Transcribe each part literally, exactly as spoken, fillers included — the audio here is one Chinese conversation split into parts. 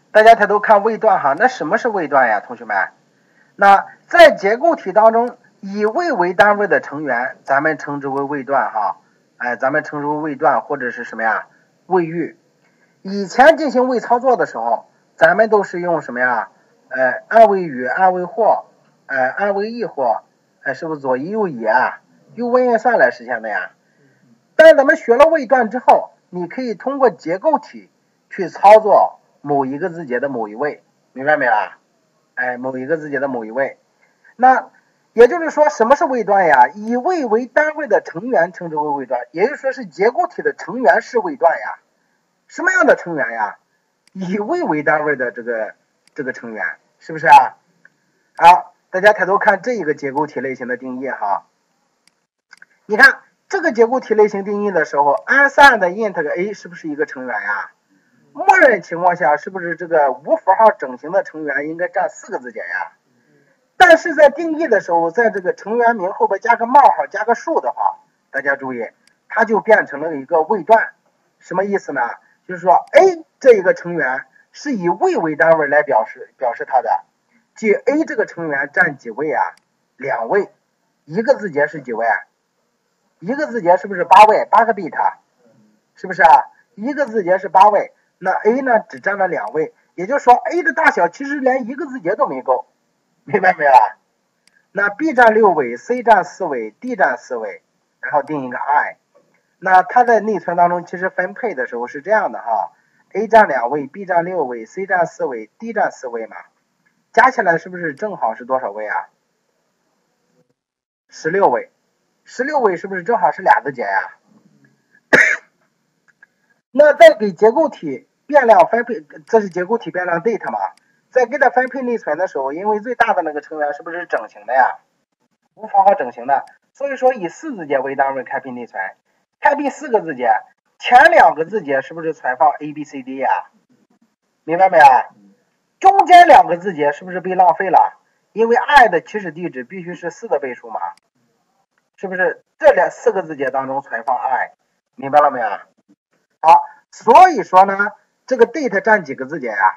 大家抬头看位段哈，那什么是位段呀，同学们？那在结构体当中，以位为单位的成员，咱们称之为位段哈，哎，咱们称之为位段或者是什么呀？位域。以前进行位操作的时候，咱们都是用什么呀？呃，二位羽、二位或，呃，二位一或，哎，是不是左一右一啊？用文言算来实现的呀？但咱们学了位段之后，你可以通过结构体去操作某一个字节的某一位，明白没啦？哎，某一个字节的某一位。那也就是说，什么是位段呀？以位为单位的成员称之为位段，也就是说是结构体的成员是位段呀。什么样的成员呀？以位为单位的这个这个成员，是不是啊？好，大家抬头看这一个结构体类型的定义哈。你看这个结构体类型定义的时候 ，unsigned int a 是不是一个成员呀？默认情况下，是不是这个无符号整形的成员应该占四个字节呀？但是在定义的时候，在这个成员名后边加个冒号，加个数的话，大家注意，它就变成了一个位段。什么意思呢？就是说 A 这一个成员是以位为单位来表示表示它的，即 A 这个成员占几位啊？两位，一个字节是几位？一个字节是不是八位？八个 bit， 是不是啊？一个字节是八位，那 A 呢只占了两位，也就是说 A 的大小其实连一个字节都没够，明白没有啊？那 B 占六位 ，C 占四位 ，D 占四位，然后定一个 I。那它在内存当中其实分配的时候是这样的哈 ，A 占两位 ，B 占六位 ，C 占四位 ，D 占四位嘛，加起来是不是正好是多少位啊？十六位，十六位是不是正好是俩字节呀？那再给结构体变量分配，这是结构体变量 date 嘛？在给它分配内存的时候，因为最大的那个成员是不是整形的呀？无符号整形的，所以说以四字节为单位开辟内存。开辟四个字节，前两个字节是不是存放 A B C D 呀？明白没有？中间两个字节是不是被浪费了？因为 I 的起始地址必须是四的倍数嘛，是不是？这两四个字节当中存放 I， 明白了没有？好，所以说呢，这个 date 占几个字节呀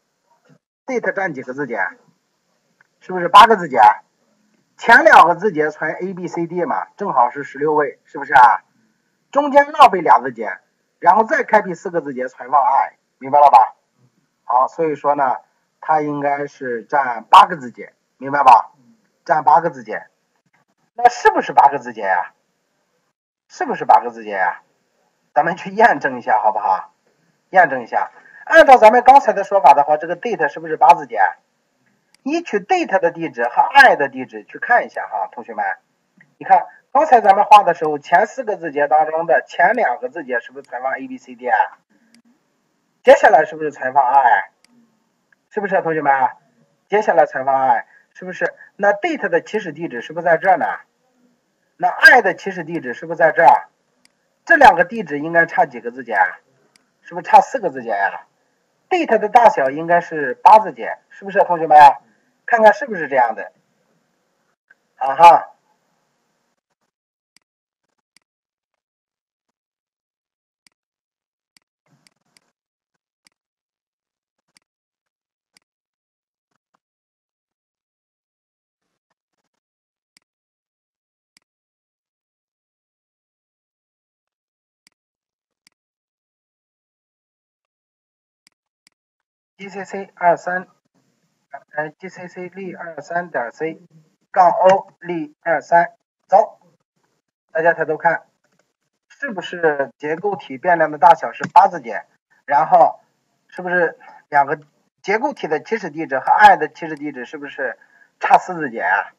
？date 占几个字节？是不是八个字节？前两个字节存 A B C D 嘛，正好是十六位，是不是啊？中间浪费俩字节，然后再开辟四个字节存放 I， 明白了吧？好，所以说呢，它应该是占八个字节，明白吧？占八个字节，那是不是八个字节呀？是不是八个字节呀？咱们去验证一下，好不好？验证一下，按照咱们刚才的说法的话，这个 date 是不是八字节？你取 date 的地址和 I 的地址去看一下哈，同学们，你看。刚才咱们画的时候，前四个字节当中的前两个字节是不是存放 A B C D 啊？接下来是不是存放 I？ 是不是同学们？接下来存放 I， 是不是？那 date 的起始地址是不是在这呢？那 I 的起始地址是不是在这儿？这两个地址应该差几个字节？是不是差四个字节呀 ？date 的大小应该是八字节，是不是同学们？看看是不是这样的？啊哈。G C C 二三，呃 G C C 例二三点 C 杠 O 例二三，走，大家抬头看，是不是结构体变量的大小是八字节？然后是不是两个结构体的起始地址和 I 的起始地址是不是差四字节啊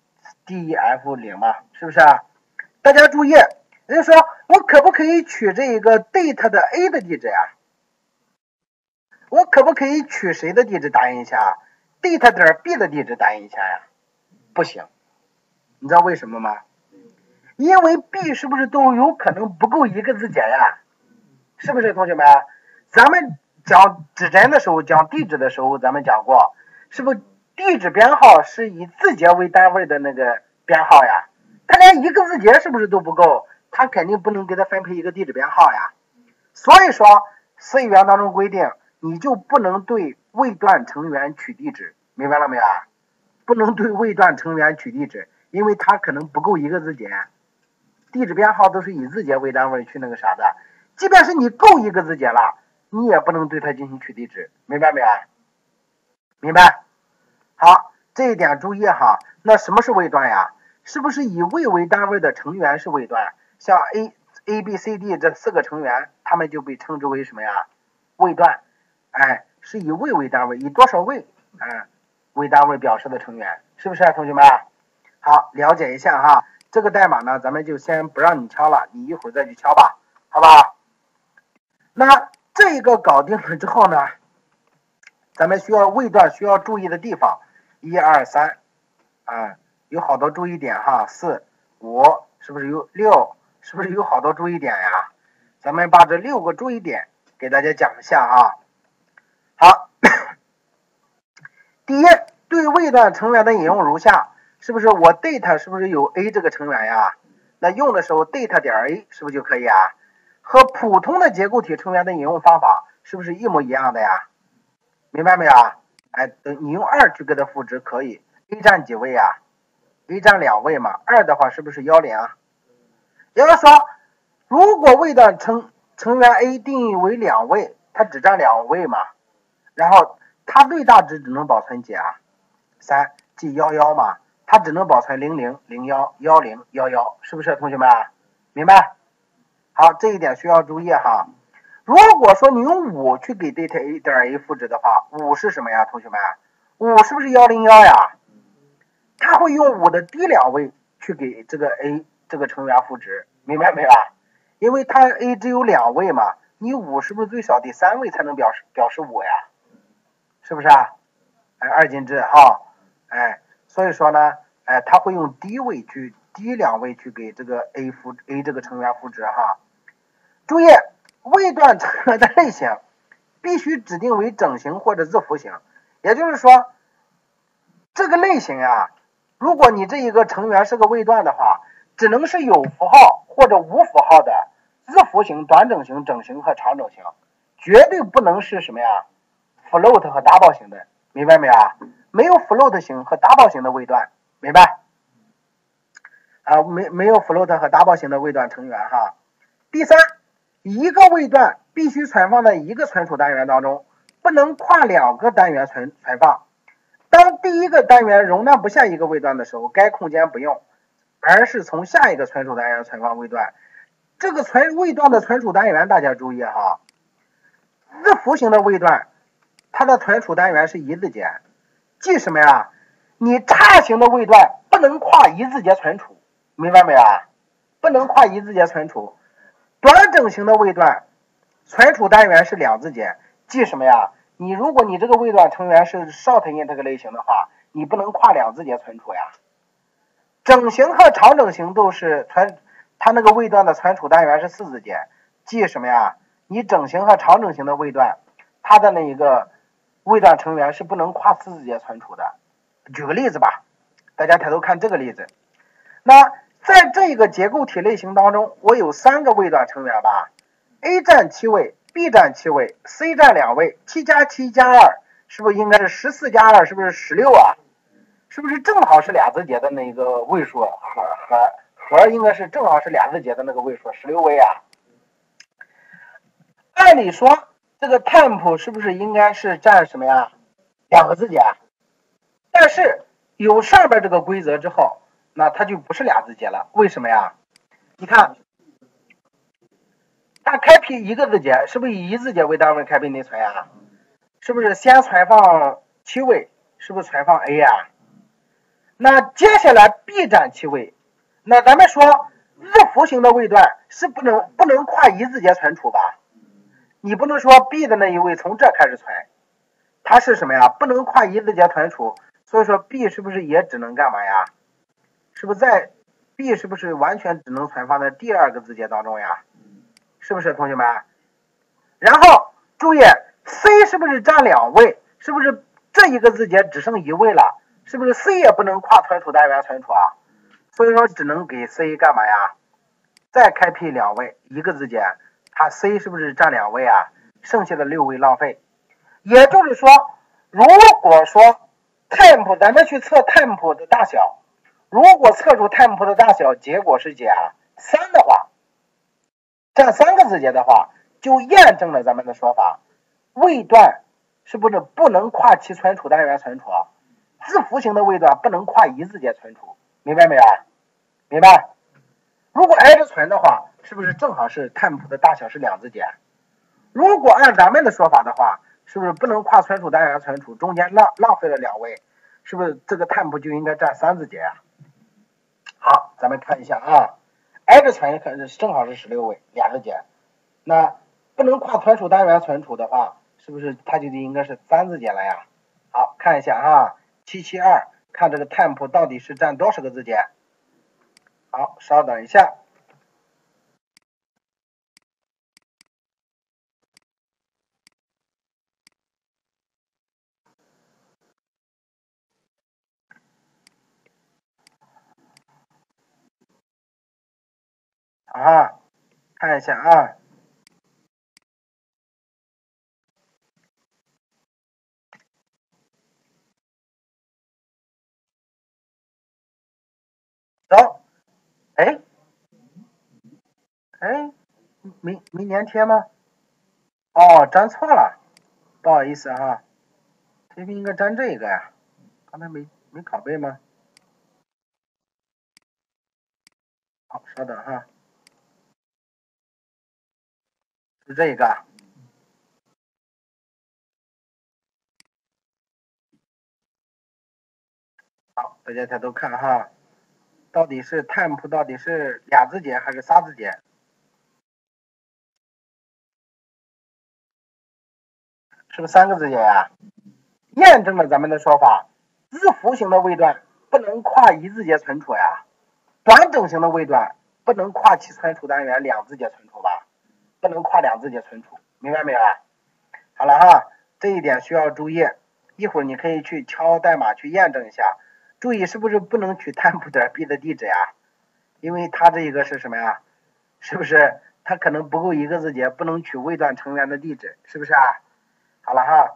？D E F 零嘛，是不是啊？大家注意，人家说我可不可以取这个 date 的 A 的地址呀？我可不可以取谁的地址打印一下 ？date 点 B 的地址打印一下呀？不行，你知道为什么吗？因为 B 是不是都有可能不够一个字节呀？是不是同学们？咱们讲指针的时候，讲地址的时候，咱们讲过，是不是地址编号是以字节为单位的那个编号呀？它连一个字节是不是都不够？它肯定不能给它分配一个地址编号呀。所以说，C语言当中规定。 你就不能对位段成员取地址，明白了没有啊？不能对位段成员取地址，因为它可能不够一个字节，地址编号都是以字节为单位去那个啥的。即便是你够一个字节了，你也不能对它进行取地址，明白没有？明白？好，这一点注意哈。那什么是位段呀？是不是以位为单位的成员是位段？像 A、A、B、C、D 这四个成员，他们就被称之为什么呀？位段。哎，是以位为单位，以多少位哎为单位表示的成员，是不是啊，同学们？好，了解一下哈。这个代码呢，咱们就先不让你敲了，你一会儿再去敲吧，好吧？那这一个搞定了之后呢，咱们需要位段需要注意的地方，一二三，啊，有好多注意点哈，四五是不是有六？是不是有好多注意点呀？咱们把这六个注意点给大家讲一下哈。好，第一，对位段成员的引用如下，是不是我 data 是不是有 A 这个成员呀？那用的时候 data 点 A 是不是就可以啊？和普通的结构体成员的引用方法是不是一模一样的呀？明白没有啊？哎，你用二去给它赋值可以 ，A 占几位啊 ？A 占两位嘛，二的话是不是幺零啊？也就是说，如果位段成成员 A 定义为两位，它只占两位嘛，然后它最大值只能保存几啊？三，即幺幺嘛，它只能保存零零、零幺、幺零、幺幺，是不是同学们？明白？好，这一点需要注意哈。如果说你用五去给 data A 点 A 赋值的话，五是什么呀，同学们？五是不是幺零幺呀？它会用五的第两位去给这个 A 这个成员赋值，明白没有啊？因为它 A 只有两位嘛，你五是不是最少第三位才能表示表示五呀？是不是啊？哎，二进制哈，哎，所以说呢，哎，它会用低位去低两位去给这个 A 赋 A 这个成员赋值哈。注意，位段成员的类型必须指定为整形或者字符型，也就是说，这个类型呀，如果你这一个成员是个位段的话，只能是有符号或者无符号的字符型、短整形、整形和长整形，绝对不能是什么呀 float 和 double 型的，明白没有啊？没有 float 型和 double 型的位段，明白？啊，没没有 float 和 double 型的位段成员哈。第三，一个位段必须存放在一个存储单元当中，不能跨两个单元存存放。当第一个单元容纳不下一个位段的时候，该空间不用，而是从下一个存储单元存放位段。这个存位段的存储单元大家注意哈，字符型的位段，它的存储单元是一字节，记什么呀？你叉型的位段不能跨一字节存储，明白没有啊？不能跨一字节存储。短整型的位段存储单元是两字节，记什么呀？你如果你这个位段成员是 short int 这个类型的话，你不能跨两字节存储呀。整形和长整形都是存，它那个位段的存储单元是四字节，记什么呀？你整形和长整形的位段，它的那一个位段成员是不能跨四字节存储的。举个例子吧，大家抬头看这个例子。那在这个结构体类型当中，我有三个位段成员吧 ，A 占七位 ，B 占七位 ，C 占两位，七加七加二，是不是应该是十四加二？是不是十六啊？是不是正好是俩字节的那个位数？和和和应该是正好是俩字节的那个位数，十六位啊。按理说，这个 temp 是不是应该是占什么呀？两个字节。但是有上边这个规则之后，那它就不是俩字节了。为什么呀？你看，它开辟一个字节，是不是以一字节为单位开辟内存呀？是不是先存放七位？是不是存放 A 呀？那接下来 B 占七位，那咱们说字符型的位段是不能不能跨一字节存储吧？你不能说 B 的那一位从这开始存，它是什么呀？不能跨一字节存储，所以说 B 是不是也只能干嘛呀？是不是在 B 是不是完全只能存放在第二个字节当中呀？是不是同学们？然后注意 C 是不是占两位？是不是这一个字节只剩一位了？是不是 C 也不能跨存储单元存储啊？所以说只能给 C 干嘛呀？再开辟两位一个字节，它 C 是不是占两位啊？剩下的六位浪费。 也就是说，如果说 temp 咱们去测 temp 的大小，如果测出 temp 的大小结果是甲三的话，占三个字节的话，就验证了咱们的说法，位段是不是不能跨其存储单元存储？字符型的位段不能跨一字节存储，明白没有？明白？如果挨着存的话，是不是正好是 temp 的大小是两字节？如果按咱们的说法的话，是不是不能跨存储单元存储，中间浪浪费了两位，是不是这个 temp 就应该占三字节啊？好，咱们看一下啊，挨着存可是正好是十六位，两个节。那不能跨存储单元存储的话，是不是它就应该是三字节了呀？好，看一下啊，七七二，看这个 temp 到底是占多少个字节？好，稍等一下。啊，看一下啊。走，哎，哎，明明年贴吗？哦，粘错了，不好意思哈，这边应该粘这个呀，刚才没没拷贝吗？好，稍等哈，是这个。好，大家抬头看哈，到底是 temp 到底是俩字节还是仨字节？是不是三个字节呀？验证了咱们的说法，字符型的位段不能跨一字节存储呀，短整型的位段不能跨其存储单元两字节存储吧，不能跨两字节存储，明白没有啊？好了哈，这一点需要注意，一会儿你可以去敲代码去验证一下，注意是不是不能取 temp 点 b 的地址呀？因为它这一个是什么呀？是不是它可能不够一个字节，不能取位段成员的地址，是不是啊？好了哈，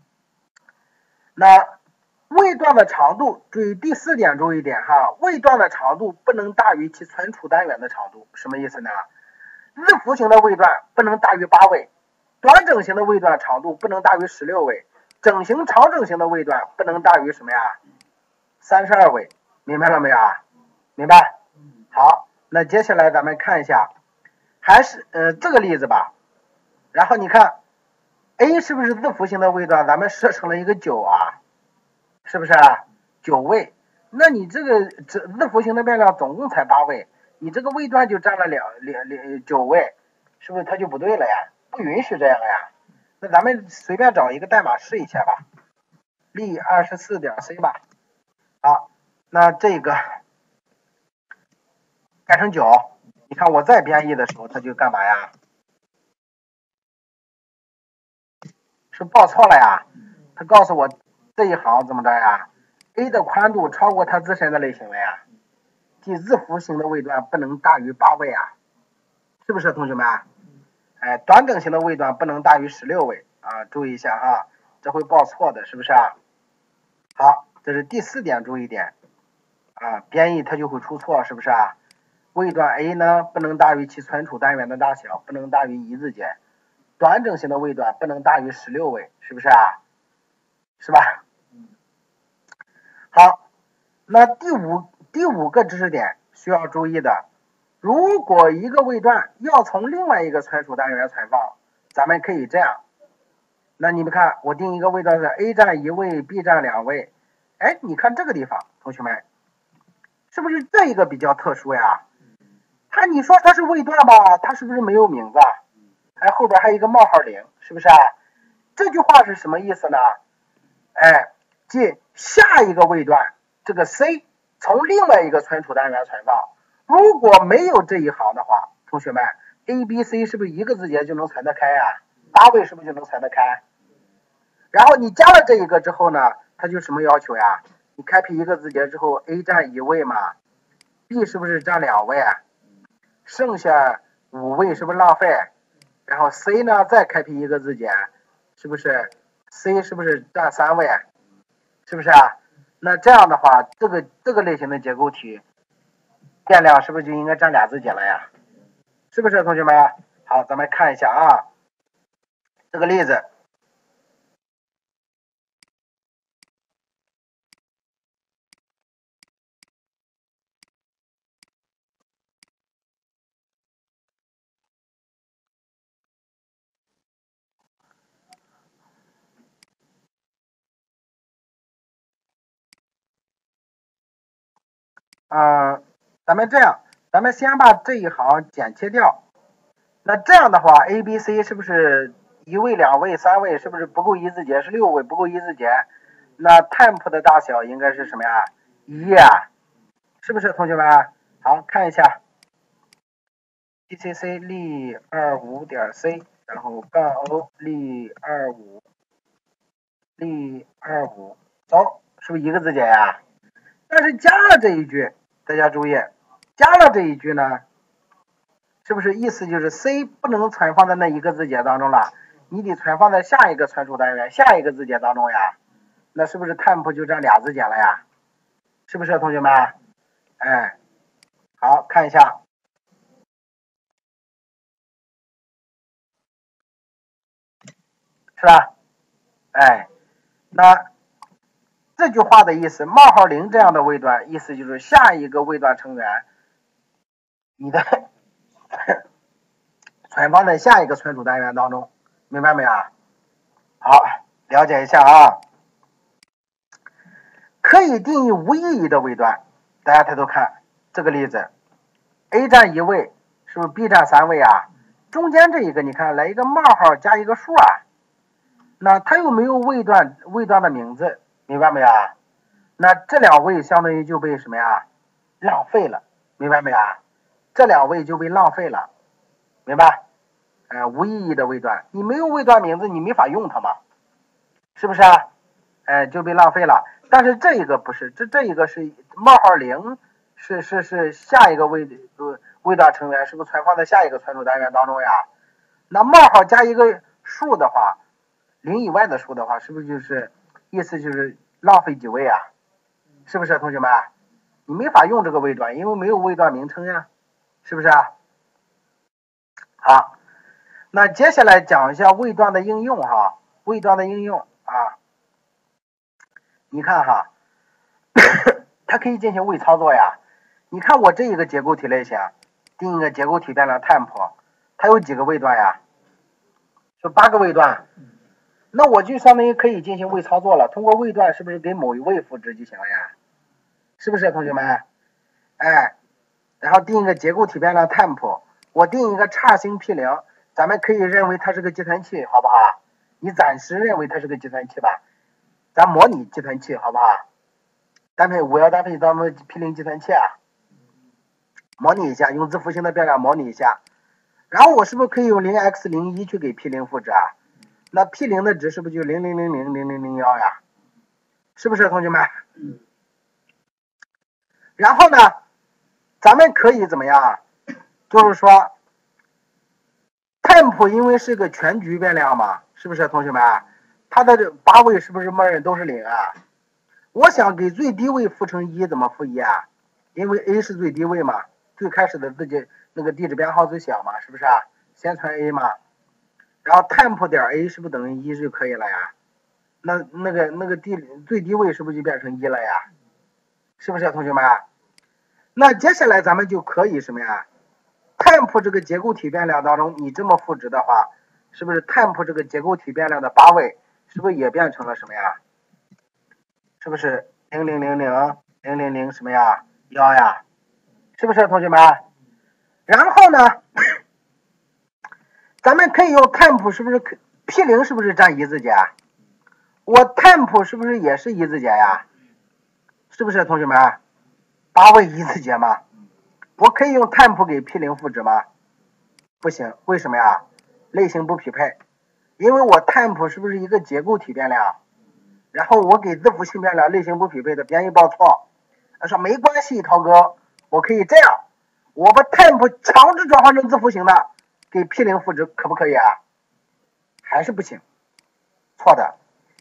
那位段的长度，注意第四点注意一点哈，位段的长度不能大于其存储单元的长度，什么意思呢？字符型的位段不能大于八位，短整型的位段长度不能大于十六位，整形长整型的位段不能大于什么呀？三十二位，明白了没有啊？明白？好，那接下来咱们看一下，还是呃这个例子吧，然后你看 A 是不是字符型的位段？咱们设成了一个九啊，是不是啊？九位，那你这个字字符型的变量总共才八位，你这个位段就占了两两两九位，是不是它就不对了呀？不允许这样呀。那咱们随便找一个代码试一下吧，例二十四点 C 吧。好，那这个改成九，你看我再编译的时候，它就干嘛呀？是报错了呀？它告诉我这一行怎么着呀 ？A 的宽度超过它自身的类型位啊，即字符型的位段不能大于八位啊，是不是同学们？哎，短整型的位段不能大于十六位啊，注意一下哈，这会报错的，是不是啊？好，这是第四点，注意点啊，编译它就会出错，是不是啊？位段 A 呢不能大于其存储单元的大小，不能大于一字节，短整型的位段不能大于十六位，是不是啊？是吧？好，那第五第五个知识点需要注意的，如果一个位段要从另外一个存储单元存放，咱们可以这样。那你们看，我定一个位段是 A 占一位 ，B 占两位。哎，你看这个地方，同学们，是不是这一个比较特殊呀？它你说它是位段吧，它是不是没有名字？哎，后边还有一个冒号零，是不是啊？这句话是什么意思呢？哎，即下一个位段这个 C 从另外一个存储单元存放，如果没有这一行的话，同学们 A、B、C 是不是一个字节就能存得开啊？八位是不是就能存得开？然后你加了这一个之后呢，它就什么要求呀？你开辟一个字节之后 ，A 占一位嘛 ，B 是不是占两位啊？剩下五位是不是浪费？然后 C 呢再开辟一个字节，是不是 C 是不是占三位？是不是啊？那这样的话，这个这个类型的结构体变量是不是就应该占俩字节了呀？是不是同学们？好，咱们看一下啊，这个例子。嗯，咱们这样，咱们先把这一行剪切掉。那这样的话 ，A、B、C 是不是一位、两位、三位？是不是不够一字节？是六位，不够一字节。那 temp 的大小应该是什么呀？一啊，是不是同学们？好，看一下 ，G C C 例二五点 C， 然后杠 O 例二五，例二五，走，是不是一个字节呀？但是加了这一句，大家注意，加了这一句呢，是不是意思就是 C 不能存放在那一个字节当中了，你得存放在下一个存储单元、下一个字节当中呀？那是不是 temp 就占俩字节了呀？是不是同学们？哎，好，看一下，是吧？哎，那这句话的意思，冒号零这样的位段，意思就是下一个位段成员，你的存放在下一个存储单元当中，明白没有？好，了解一下啊。可以定义无意义的位段，大家抬头看这个例子 ，A 占一位，是不是 B 占三位啊？中间这一个你看来一个冒号加一个数啊，那它又没有位段位段的名字，明白没有？那这两位相当于就被什么呀？浪费了，明白没有？这两位就被浪费了，明白？呃，无意义的位段，你没有位段名字，你没法用它嘛，是不是啊？哎，就被浪费了。但是这一个不是，这这一个是冒号零，是是是下一个位呃位段成员，是不是存放在下一个存储单元当中呀？那冒号加一个数的话，零以外的数的话，是不是就是意思就是浪费几位啊？是不是同学们？你没法用这个位段，因为没有位段名称呀，是不是啊？好，那接下来讲一下位段的应用哈，位段的应用啊，你看哈，它可以进行位操作呀。你看我这一个结构体类型，定一个结构体变量 temp， 它有几个位段呀？就八个位段。那我就相当于可以进行位操作了，通过位段是不是给某一位赋值就行了呀？是不是同学们？哎，然后定一个结构体变量 temp， 我定一个叉星 P 零， 咱们可以认为它是个计算器，好不好？你暂时认为它是个计算器吧，咱模拟计算器，好不好？单配五幺单配咱们 P 零 计算器啊，模拟一下，用字符型的变量模拟一下，然后我是不是可以用 零 x 零一 去给 P 零 赋值啊？那 P 零 的值是不是就零零零零零零零一呀？是不是同学们？嗯。然后呢，咱们可以怎么样？就是说 temp 因为是个全局变量嘛，是不是同学们？它的这八位是不是默认都是零啊？我想给最低位赋成一，怎么赋一啊？因为 A 是最低位嘛，最开始的自己那个地址编号最小嘛，是不是啊？先存 A 嘛，然后 temp 点 A 是不是等于一就可以了呀？那那个那个地最低位是不是就变成一了呀？是不是同学们？那接下来咱们就可以什么呀 ？temp 这个结构体变量当中，你这么赋值的话，是不是 temp 这个结构体变量的八位，是不是也变成了什么呀？是不是零零零零零零零什么呀？幺呀？是不是同学们？然后呢，咱们可以用 temp 是不是 P 零 是不是占一字节？我 temp 是不是也是一字节呀？是不是同学们？八位一字节吗？我可以用 temp 给 P 零 赋值吗？不行，为什么呀？类型不匹配，因为我 temp 是不是一个结构体变量？然后我给字符性变量类型不匹配的编译报错，他说没关系，涛哥，我可以这样，我把 temp 强制转换成字符型的，给 P 零 赋值可不可以啊？还是不行，错的，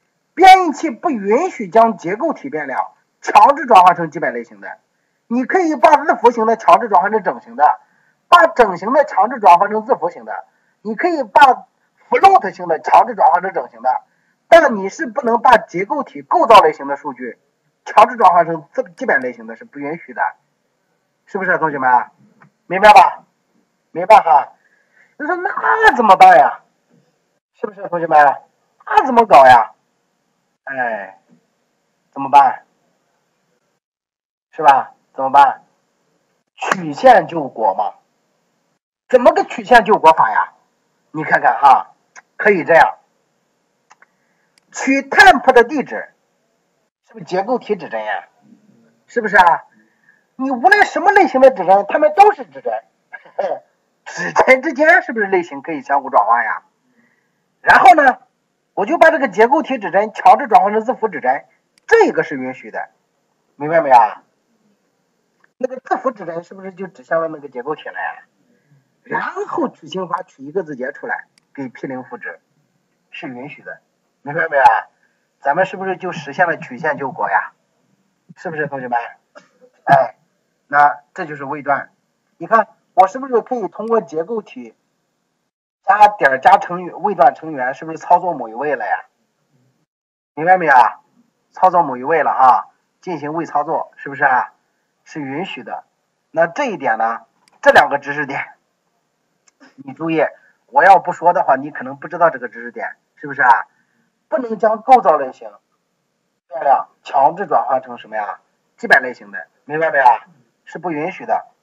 并且不允许将结构体变量强制转化成基本类型的。你可以把字符型的强制转换成整型的，把整型的强制转换成字符型的，你可以把 float 型的强制转换成整型的，但你是不能把结构体构造类型的数据强制转换成基基本类型的，是不允许的，是不是同学们？明白吧？明白哈？你说那怎么办呀？是不是同学们？那怎么搞呀？哎，怎么办？是吧？怎么办？曲线救国嘛？怎么个曲线救国法呀？你看看哈，可以这样，取 temp 的地址，是不是结构体指针呀？是不是啊？你无论什么类型的指针，它们都是指针，指针之间是不是类型可以相互转换呀？然后呢，我就把这个结构体指针强制转换成字符指针，这个是允许的，明白没有啊？那个字符指针是不是就指向了那个结构体了呀？然后曲形法取一个字节出来给 P 零 赋值，是允许的，明白没有啊？咱们是不是就实现了曲线救国呀？是不是同学们？哎，那这就是位段。你看我是不是可以通过结构体加点加成员位段成员，是不是操作某一位了呀？明白没有啊？操作某一位了啊，进行位操作，是不是啊？是允许的。那这一点呢，这两个知识点你注意，我要不说的话，你可能不知道这个知识点，是不是啊？不能将构造类型变量强制转换成什么呀？基本类型的，明白没有？是不允许的。